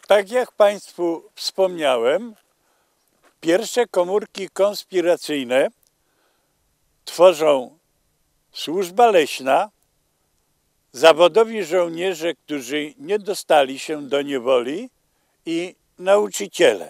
Tak jak Państwu wspomniałem, pierwsze komórki konspiracyjne tworzą służba leśna, zawodowi żołnierze, którzy nie dostali się do niewoli i nauczyciele.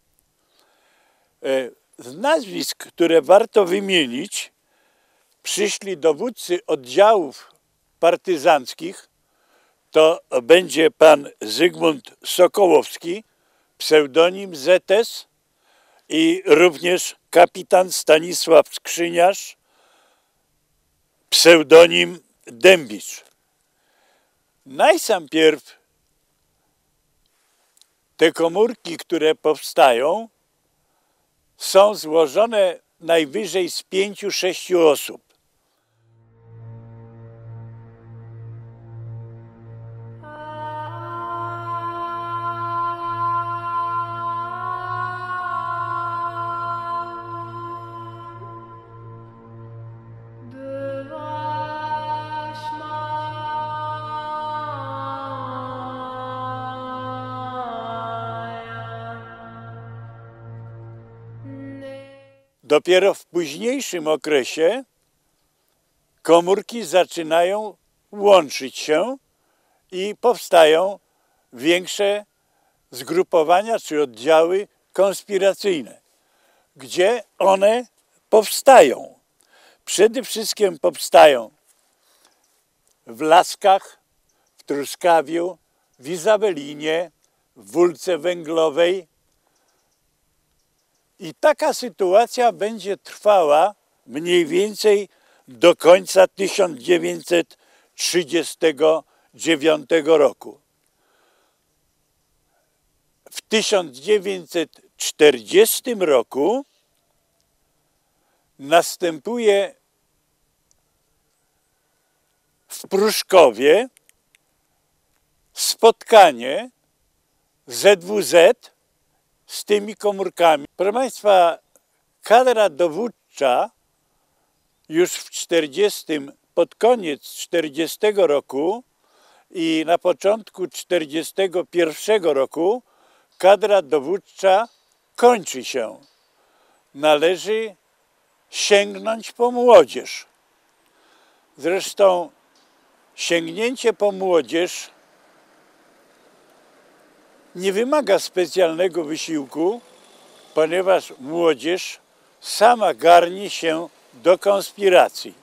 Z nazwisk, które warto wymienić, przyszli dowódcy oddziałów partyzanckich. To będzie pan Zygmunt Sokołowski, pseudonim Zetes, i również kapitan Stanisław Skrzyniarz, pseudonim Dębicz. Najsampierw te komórki, które powstają, są złożone najwyżej z 5–6 osób. Dopiero w późniejszym okresie komórki zaczynają łączyć się i powstają większe zgrupowania czy oddziały konspiracyjne. Gdzie one powstają? Przede wszystkim powstają w Laskach, w Truskawiu, w Izabelinie, w Wólce Węglowej. I taka sytuacja będzie trwała mniej więcej do końca 1939 roku. W 1940 roku następuje w Pruszkowie spotkanie ZWZ z tymi komórkami. Proszę Państwa, kadra dowódcza już pod koniec 40 roku i na początku 41 roku kadra dowódcza kończy się. Należy sięgnąć po młodzież. Zresztą sięgnięcie po młodzież nie wymaga specjalnego wysiłku, ponieważ młodzież sama garnie się do konspiracji.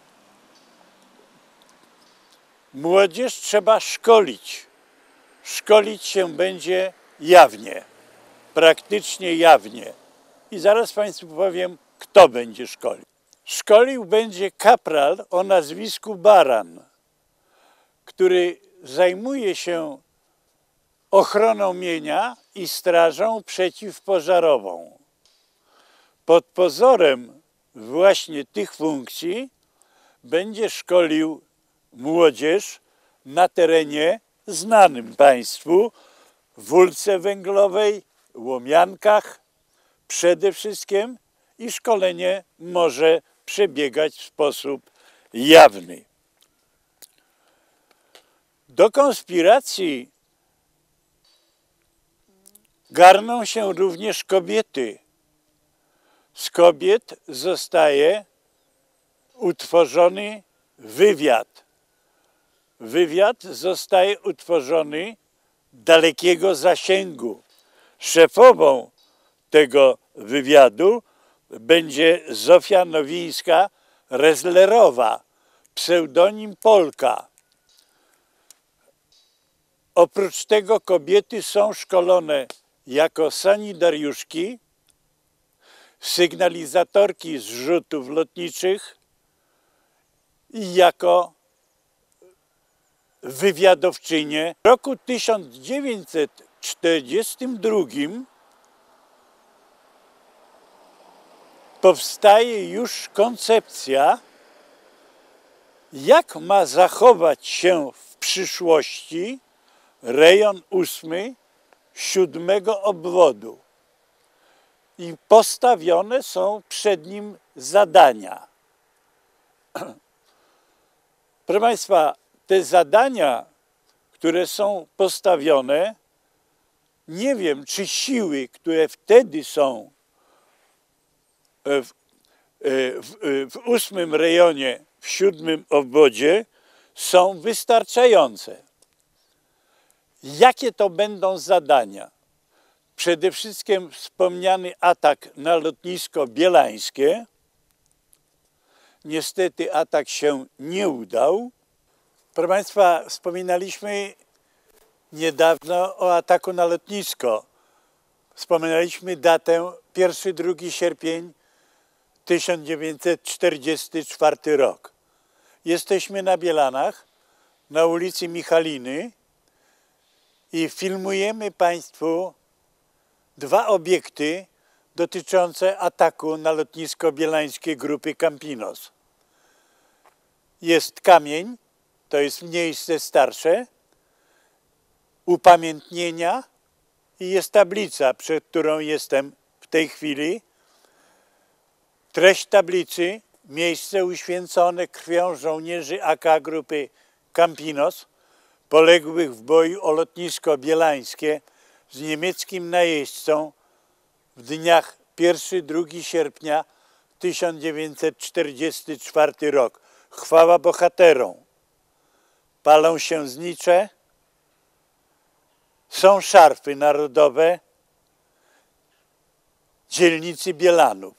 Młodzież trzeba szkolić. Szkolić się będzie jawnie, praktycznie jawnie. I zaraz Państwu powiem, kto będzie szkolił. Szkolił będzie kapral o nazwisku Baran, który zajmuje się ochroną mienia i strażą przeciwpożarową. Pod pozorem właśnie tych funkcji będzie szkolił młodzież na terenie znanym Państwu, w Wólce Węglowej, Łomiankach przede wszystkim, i szkolenie może przebiegać w sposób jawny. Do konspiracji garną się również kobiety. Z kobiet zostaje utworzony wywiad. Wywiad zostaje utworzony dalekiego zasięgu. Szefową tego wywiadu będzie Zofia Nowińska-Rezlerowa, pseudonim Polka. Oprócz tego kobiety są szkolone jako sanitariuszki, sygnalizatorki zrzutów lotniczych i jako wywiadowczynie. W roku 1942 powstaje już koncepcja, jak ma zachować się w przyszłości rejon 8 7 obwodu. I postawione są przed nim zadania. Proszę Państwa, te zadania, które są postawione, Nie wiem, czy siły, które wtedy są w 8. rejonie, w 7. obwodzie, są wystarczające. Jakie to będą zadania? Przede wszystkim wspomniany atak na lotnisko bielańskie. Niestety atak się nie udał. Proszę Państwa, wspominaliśmy niedawno o ataku na lotnisko. Wspominaliśmy datę 1-2 sierpień 1944 rok. Jesteśmy na Bielanach, na ulicy Michaliny i filmujemy Państwu 2 obiekty dotyczące ataku na lotnisko bielańskie grupy Campinos. Jest kamień, to jest miejsce starsze, upamiętnienia i jest tablica, przed którą jestem w tej chwili. Treść tablicy: miejsce uświęcone krwią żołnierzy AK grupy Campinos, poległych w boju o lotnisko bielańskie z niemieckim najeźdźcą w dniach 1-2 sierpnia 1944 rok. Chwała bohaterom. Palą się znicze, są szarfy narodowe dzielnicy Bielanów.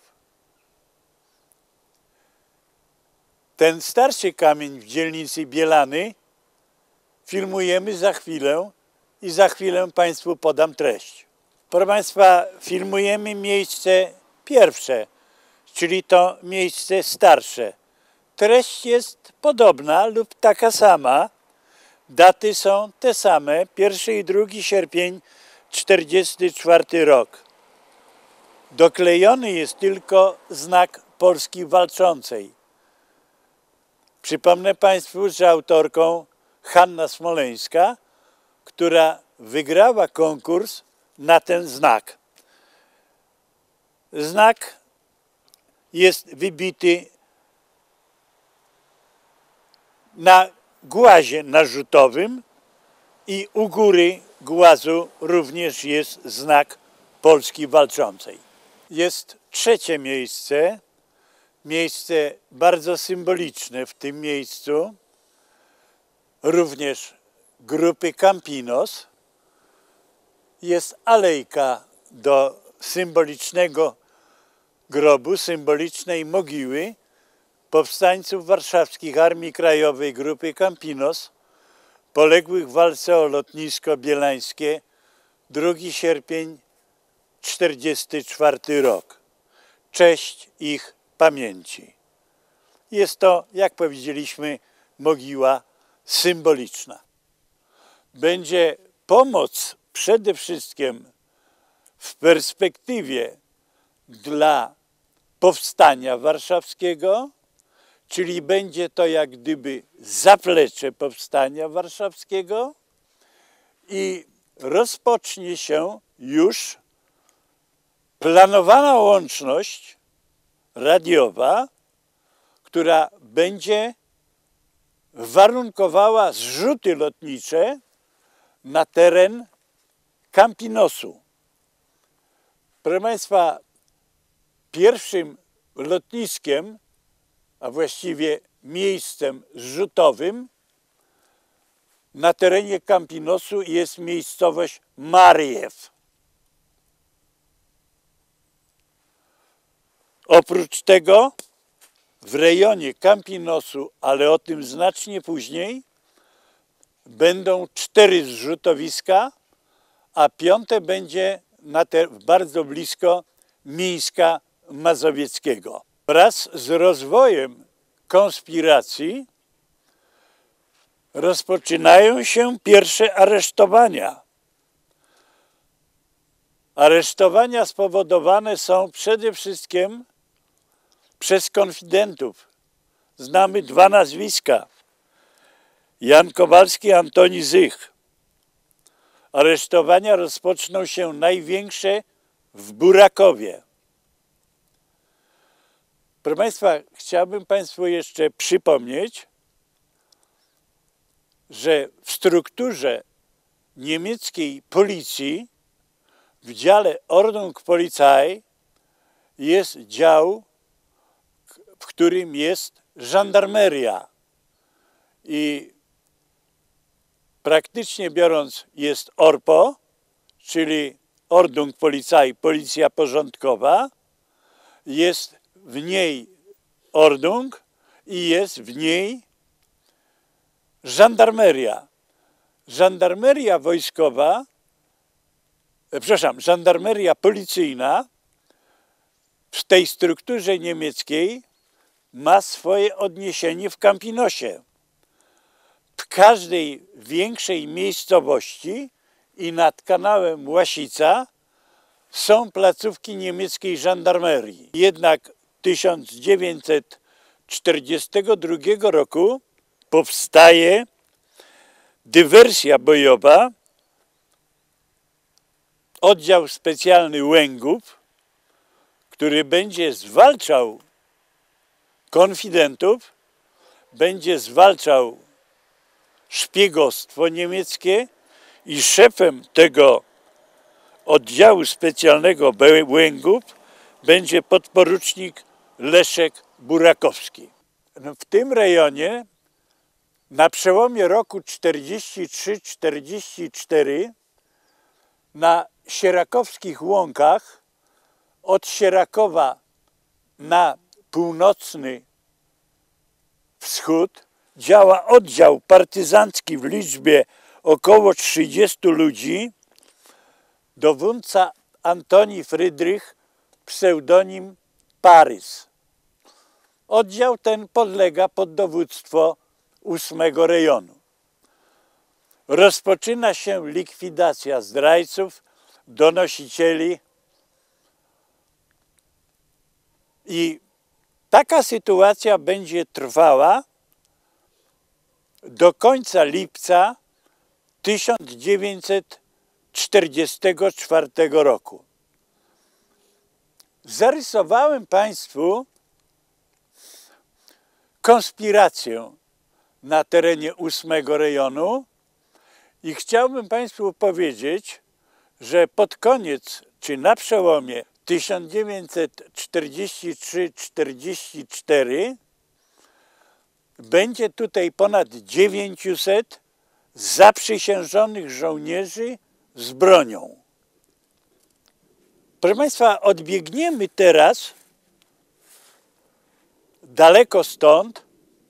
Ten starszy kamień w dzielnicy Bielany filmujemy za chwilę i za chwilę Państwu podam treść. Proszę Państwa, filmujemy miejsce pierwsze, czyli to miejsce starsze. Treść jest podobna lub taka sama. Daty są te same, 1 i 2 sierpień 1944 rok. Doklejony jest tylko znak Polski Walczącej. Przypomnę Państwu, że autorką Hanna Smoleńska, która wygrała konkurs na ten znak. Znak jest wybity na głazie narzutowym i u góry głazu również jest znak Polski Walczącej. Jest trzecie miejsce, miejsce bardzo symboliczne w tym miejscu, również grupy Campinos. Jest alejka do symbolicznego grobu, symbolicznej mogiły powstańców warszawskich Armii Krajowej grupy Campinos, poległych w walce o lotnisko bielańskie 2 sierpień 1944 rok. Cześć ich pamięci. Jest to, jak powiedzieliśmy, mogiła symboliczna. Będzie pomoc przede wszystkim w perspektywie dla powstania warszawskiego, czyli będzie to jak gdyby zaplecze powstania warszawskiego i rozpocznie się już planowana łączność radiowa, która będzie warunkowała zrzuty lotnicze na teren Campinosu. Proszę Państwa, pierwszym lotniskiem, a właściwie miejscem zrzutowym na terenie Campinosu jest miejscowość Mariew. Oprócz tego w rejonie Campinosu, ale o tym znacznie później, będą 4 zrzutowiska, a 5. będzie bardzo blisko Mińska Mazowieckiego. Wraz z rozwojem konspiracji rozpoczynają się pierwsze aresztowania. Aresztowania spowodowane są przede wszystkim przez konfidentów. Znamy 2 nazwiska. Jan Kowalski, Antoni Zych. Aresztowania rozpoczną się największe w Burakowie. Proszę Państwa, chciałbym Państwu jeszcze przypomnieć, że w strukturze niemieckiej policji w dziale Ordnungspolizei jest dział, w którym jest żandarmeria i praktycznie biorąc jest ORPO, czyli Ordnungspolizei, policja porządkowa, jest w niej Ordnung i jest w niej żandarmeria. Żandarmeria wojskowa, żandarmeria policyjna w tej strukturze niemieckiej ma swoje odniesienie w Campinosie. W każdej większej miejscowości i nad kanałem Łasica są placówki niemieckiej żandarmerii. Jednak 1942 roku powstaje dywersja bojowa, oddział specjalny Łęgów, który będzie zwalczał konfidentów, będzie zwalczał szpiegostwo niemieckie i szefem tego oddziału specjalnego Łęgów będzie podporucznik Leszek Burakowski. W tym rejonie na przełomie roku 43-44 na Sierakowskich Łąkach od Sierakowa na północny wschód działa oddział partyzancki w liczbie około 30 ludzi, dowódca Antoni Frydrych, pseudonim Parys. Oddział ten podlega pod dowództwo 8 rejonu. Rozpoczyna się likwidacja zdrajców, donosicieli i taka sytuacja będzie trwała do końca lipca 1944 roku. Zarysowałem Państwu konspirację na terenie 8 rejonu i chciałbym Państwu powiedzieć, że pod koniec, czy na przełomie 1943-44 będzie tutaj ponad 900 zaprzysiężonych żołnierzy z bronią. Proszę Państwa, odbiegniemy teraz daleko stąd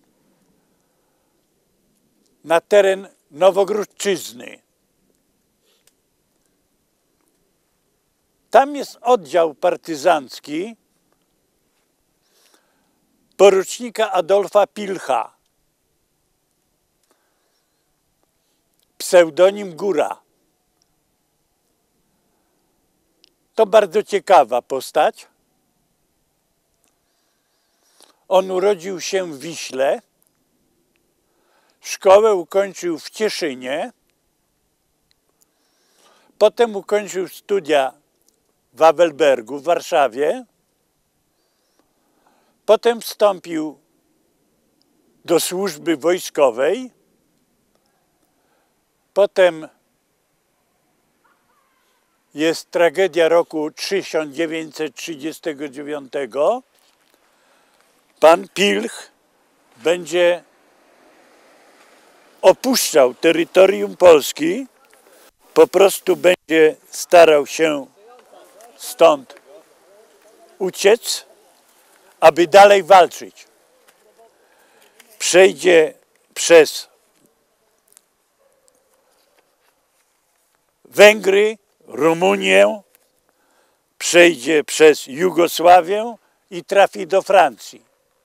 na teren Nowogródczyzny. Tam jest oddział partyzancki porucznika Adolfa Pilcha, pseudonim Góra. To bardzo ciekawa postać. On urodził się w Wiśle, szkołę ukończył w Cieszynie, potem ukończył studia w Wawelbergu w Warszawie, potem wstąpił do służby wojskowej, potem jest tragedia roku 1939. Pan Pilch będzie opuszczał terytorium Polski, po prostu będzie starał się stąd uciec, aby dalej walczyć. Przejdzie przez Węgry, Rumunię, przejdzie przez Jugosławię i trafi do Francji.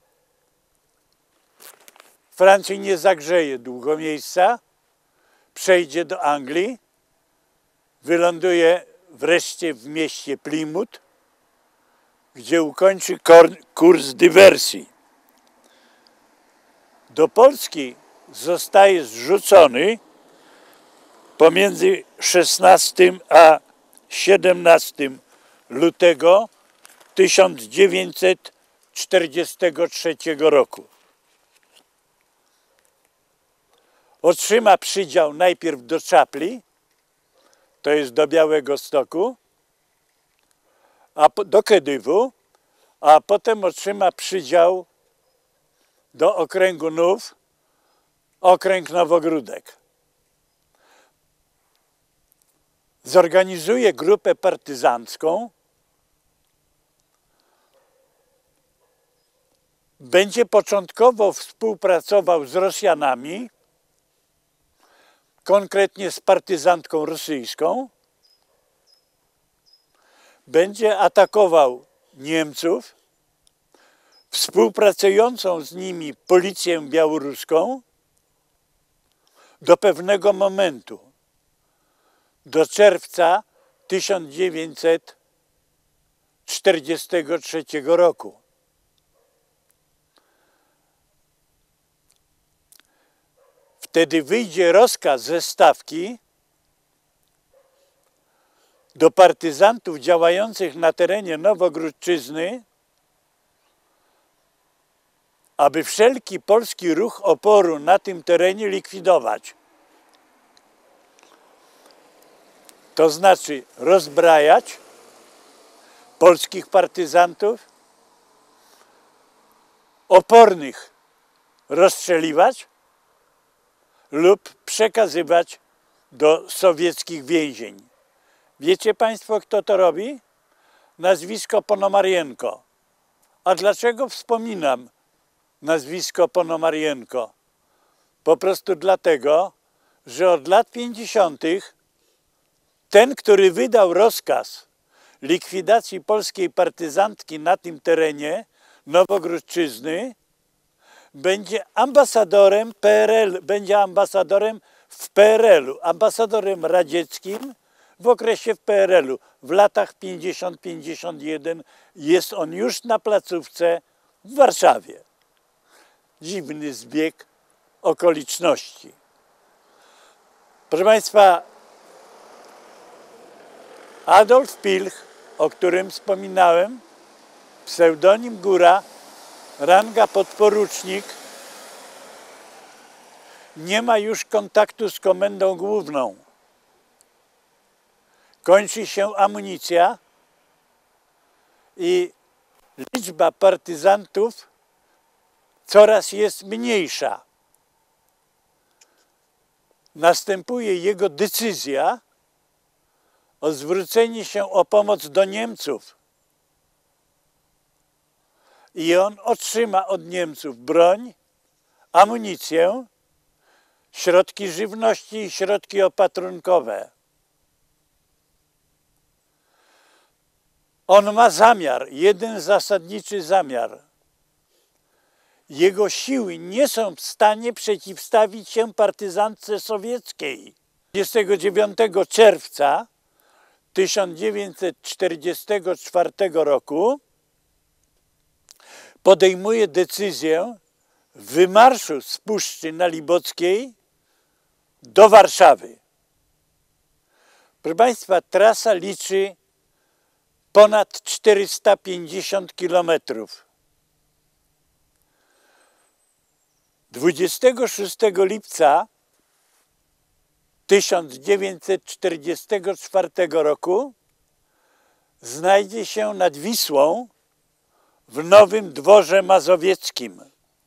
W Francji nie zagrzeje długo miejsca, przejdzie do Anglii, wyląduje wreszcie w mieście Plymouth, gdzie ukończy kurs dywersji. Do Polski zostaje zrzucony pomiędzy 16 a 17 lutego 1943 roku. Otrzyma przydział najpierw do Czapli, to jest do Białegostoku, do Kedywu, a potem otrzyma przydział do okręgu Nów, okręg Nowogródek. Zorganizuje grupę partyzancką, będzie początkowo współpracował z Rosjanami, konkretnie z partyzantką rosyjską, będzie atakował Niemców, współpracującą z nimi policję białoruską do pewnego momentu, do czerwca 1943 roku. Wtedy wyjdzie rozkaz ze Stawki do partyzantów działających na terenie Nowogródczyzny, aby wszelki polski ruch oporu na tym terenie likwidować. To znaczy rozbrajać polskich partyzantów, opornych rozstrzeliwać lub przekazywać do sowieckich więzień. Wiecie Państwo, kto to robi? Nazwisko Ponomarienko. A dlaczego wspominam nazwisko Ponomarienko? Po prostu dlatego, że od lat 50. ten, który wydał rozkaz likwidacji polskiej partyzantki na tym terenie Nowogródczyzny, będzie ambasadorem PRL, będzie ambasadorem w PRL-u, ambasadorem radzieckim w okresie w PRL-u. W latach 50-51 jest on już na placówce w Warszawie. Dziwny zbieg okoliczności. Proszę Państwa, Adolf Pilch, o którym wspominałem, pseudonim Góra, ranga podporucznik, nie ma już kontaktu z komendą główną. Kończy się amunicja i liczba partyzantów coraz jest mniejsza. Następuje jego decyzja o zwrócenie się o pomoc do Niemców. I on otrzyma od Niemców broń, amunicję, środki żywności i środki opatrunkowe. On ma zamiar, jeden zasadniczy zamiar. Jego siły nie są w stanie przeciwstawić się partyzantce sowieckiej. 29 czerwca 1944 roku podejmuje decyzję wymarszu z Puszczy Nalibockiej do Warszawy. Proszę Państwa, trasa liczy ponad 450 kilometrów. 26 lipca 1944 roku znajdzie się nad Wisłą w Nowym Dworze Mazowieckim.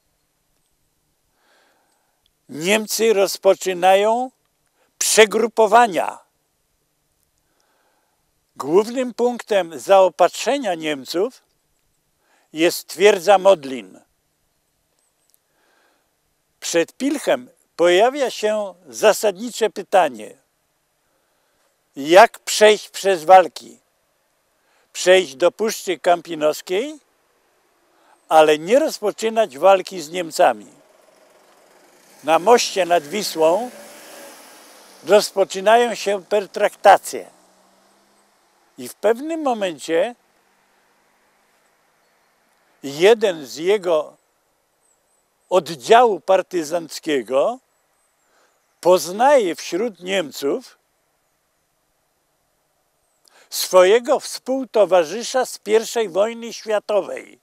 Niemcy rozpoczynają przegrupowania. Głównym punktem zaopatrzenia Niemców jest twierdza Modlin. Przed Pilchem pojawia się zasadnicze pytanie: jak przejść przez walki? Przejść do Puszczy Kampinoskiej, ale nie rozpoczynać walki z Niemcami. Na moście nad Wisłą rozpoczynają się pertraktacje. I w pewnym momencie jeden z jego oddziału partyzanckiego poznaje wśród Niemców swojego współtowarzysza z I wojny światowej.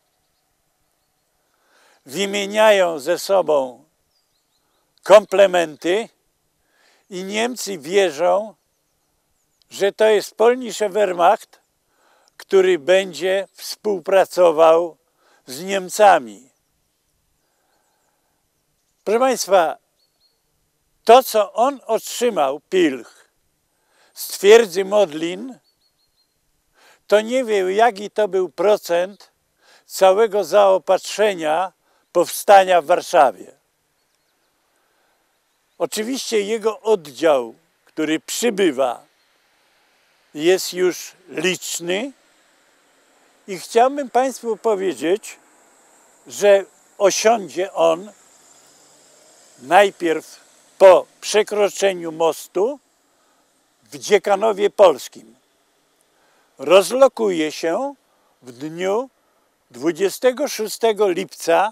Wymieniają ze sobą komplementy i Niemcy wierzą, że to jest polnische Wehrmacht, który będzie współpracował z Niemcami. Proszę Państwa, to, co on otrzymał, Pilch, z twierdzy Modlin, to nie wiem, jaki to był procent całego zaopatrzenia powstania w Warszawie. Oczywiście jego oddział, który przybywa, jest już liczny i chciałbym Państwu powiedzieć, że osiądzie on najpierw po przekroczeniu mostu w Dziekanowie Polskim. Rozlokuje się w dniu 26 lipca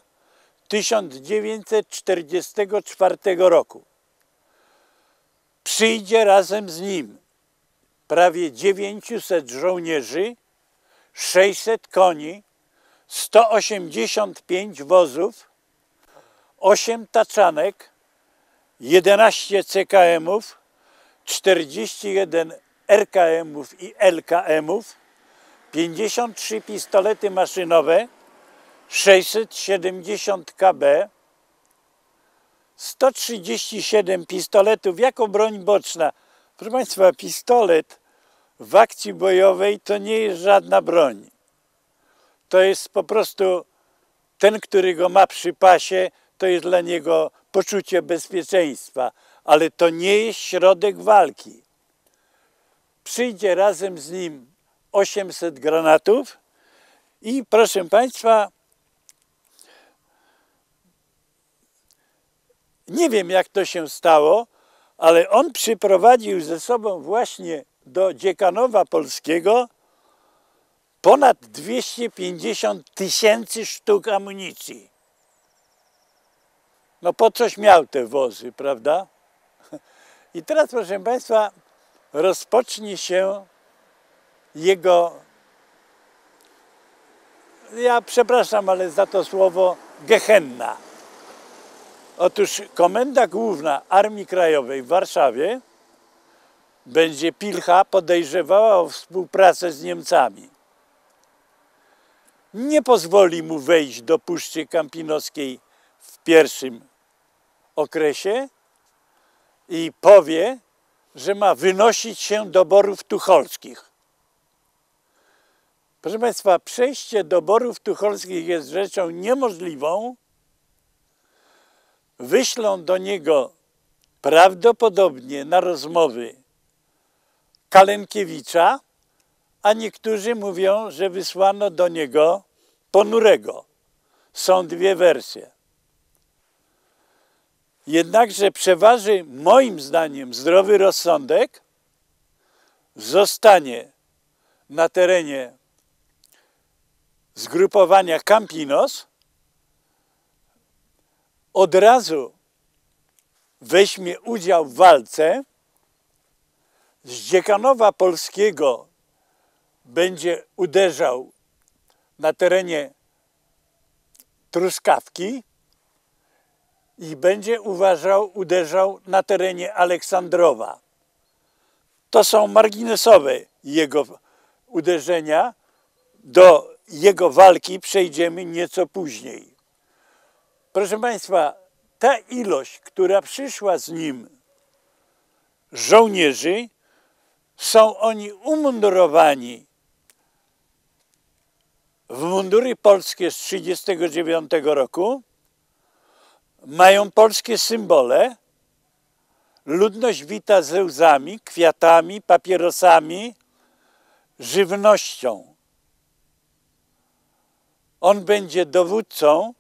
1944 roku. Przyjdzie razem z nim prawie 900 żołnierzy, 600 koni, 185 wozów, 8 taczanek, 11 CKM-ów, 41 RKM-ów i LKM-ów, 53 pistolety maszynowe, 670 KB, 137 pistoletów jako broń boczna. Proszę Państwa, pistolet w akcji bojowej to nie jest żadna broń. To jest po prostu ten, który go ma przy pasie, to jest dla niego poczucie bezpieczeństwa, ale to nie jest środek walki. Przyjdzie razem z nim 800 granatów i proszę Państwa, nie wiem, jak to się stało, ale on przyprowadził ze sobą właśnie do Dziekanowa Polskiego ponad 250 000 sztuk amunicji. No po coś miał te wozy, prawda? I teraz, proszę Państwa, rozpocznie się jego, ja przepraszam, ale za to słowo, gehenna. Otóż Komenda Główna Armii Krajowej w Warszawie będzie Pilcha podejrzewała o współpracę z Niemcami. Nie pozwoli mu wejść do Puszczy Kampinoskiej w pierwszym okresie i powie, że ma wynosić się do Borów Tucholskich. Proszę Państwa, przejście do Borów Tucholskich jest rzeczą niemożliwą. Wyślą do niego prawdopodobnie na rozmowy Kalenkiewicza, a niektórzy mówią, że wysłano do niego Ponurego. Są dwie wersje. Jednakże przeważy moim zdaniem zdrowy rozsądek, zostanie na terenie zgrupowania Campinos, od razu weźmie udział w walce, z Dziekanowa Polskiego będzie uderzał na terenie Truskawki i będzie uderzał na terenie Aleksandrowa. To są marginesowe jego uderzenia. Do jego walki przejdziemy nieco później. Proszę Państwa, ta ilość, która przyszła z nim żołnierzy, są oni umundurowani w mundury polskie z 1939 roku, mają polskie symbole, ludność wita ze łzami, kwiatami, papierosami, żywnością. On będzie dowódcą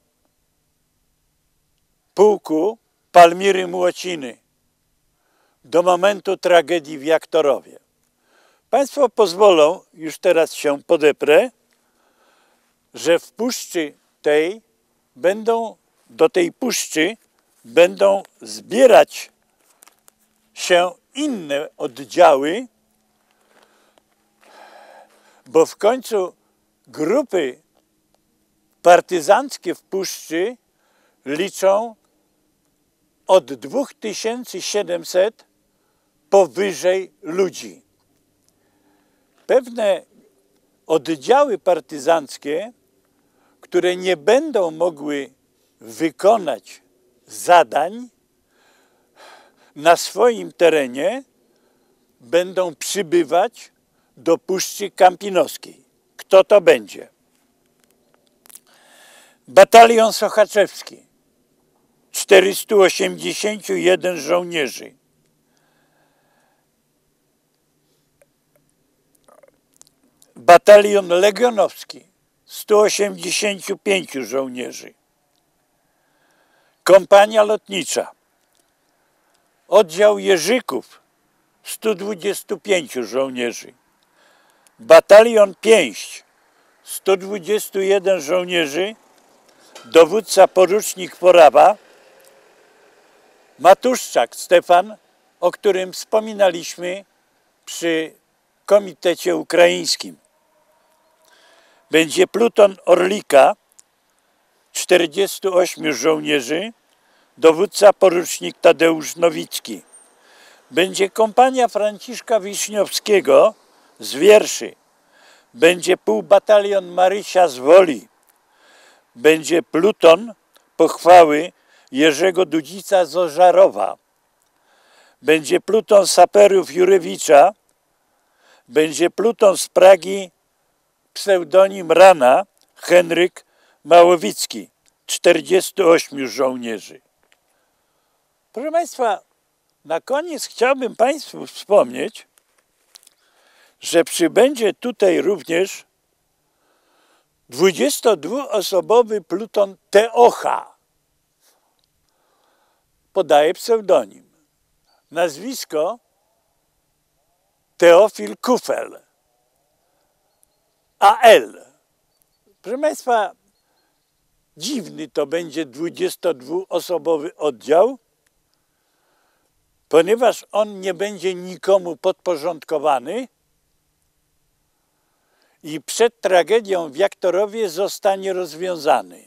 pułku Palmiry Młociny do momentu tragedii w Jaktorowie. Państwo pozwolą, już teraz się podeprę, że w puszczy tej do tej puszczy będą zbierać się inne oddziały, bo w końcu grupy partyzanckie w puszczy liczą od 2700 powyżej ludzi. Pewne oddziały partyzanckie, które nie będą mogły wykonać zadań na swoim terenie, będą przybywać do Puszczy Kampinoskiej. Kto to będzie? Batalion Sochaczewski, 481 żołnierzy. Batalion Legionowski, 185 żołnierzy. Kompania Lotnicza, oddział Jerzyków, 125 żołnierzy. Batalion Pięść, 121 żołnierzy, dowódca porucznik Porawa, Matuszczak Stefan, o którym wspominaliśmy przy Komitecie Ukraińskim. Będzie pluton Orlika, 48 żołnierzy, dowódca porucznik Tadeusz Nowicki. Będzie kompania Franciszka Wiśniowskiego z Wierszy. Będzie półbatalion Marysia z Woli. Będzie pluton pochwały Jerzego Dudzica z Ożarowa. Będzie pluton saperów Jurewicza. Będzie pluton z Pragi, pseudonim Rana, Henryk Małowicki, 48 żołnierzy. Proszę Państwa, na koniec chciałbym Państwu wspomnieć, że przybędzie tutaj również 22-osobowy pluton Teocha. Podaję pseudonim. Nazwisko Teofil Kufel. AL. Proszę Państwa, dziwny to będzie 22-osobowy oddział, ponieważ on nie będzie nikomu podporządkowany i przed tragedią w Jaktorowie zostanie rozwiązany.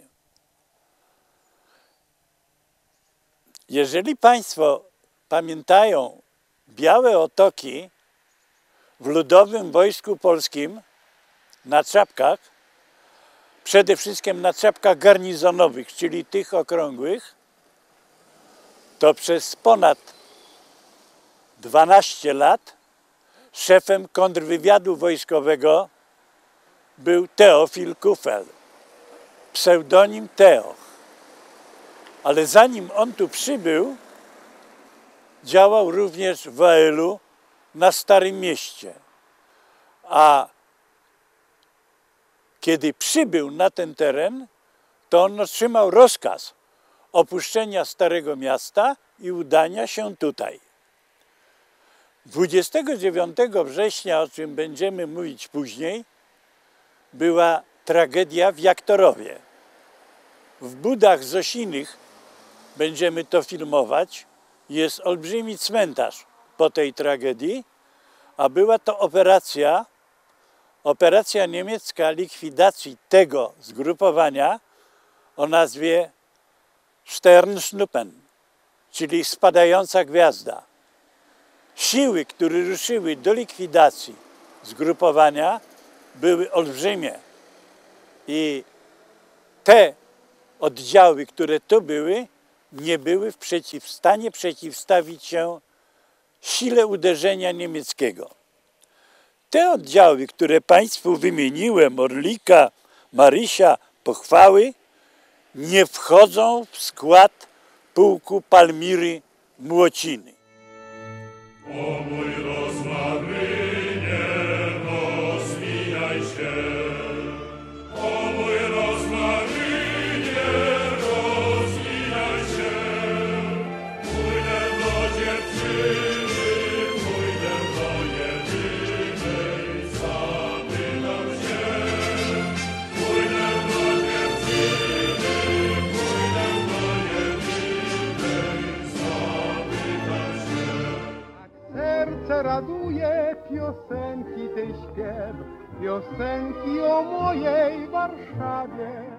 Jeżeli Państwo pamiętają białe otoki w Ludowym Wojsku Polskim na czapkach, przede wszystkim na czapkach garnizonowych, czyli tych okrągłych, to przez ponad 12 lat szefem kontrwywiadu wojskowego był Teofil Kufel, pseudonim Teoch. Ale zanim on tu przybył, działał również w AL-u na Starym Mieście. A kiedy przybył na ten teren, to on otrzymał rozkaz opuszczenia Starego Miasta i udania się tutaj. 29 września, o czym będziemy mówić później, była tragedia w Jaktorowie. W Budach Zosinych, będziemy to filmować, jest olbrzymi cmentarz po tej tragedii, a była to operacja niemiecka likwidacji tego zgrupowania o nazwie Sternschnuppen, czyli spadająca gwiazda. Siły, które ruszyły do likwidacji zgrupowania, były olbrzymie i te oddziały, które tu były, nie były w stanie przeciwstawić się sile uderzenia niemieckiego. Te oddziały, które Państwu wymieniłem, Orlika, Marysia, Pochwały, nie wchodzą w skład pułku Palmiry Młociny. O mój rozmarynie, rozwijaj się. O mój rozmarynie, rozwijaj się. Pójdę do dziewczyny, pójdę do jedynej, zapytam się. Pójdę do dziewczyny, pójdę do jedynej, zapytam się. Serce raduje, piosenki tej śpiew, piosenki o mojej Warszawie.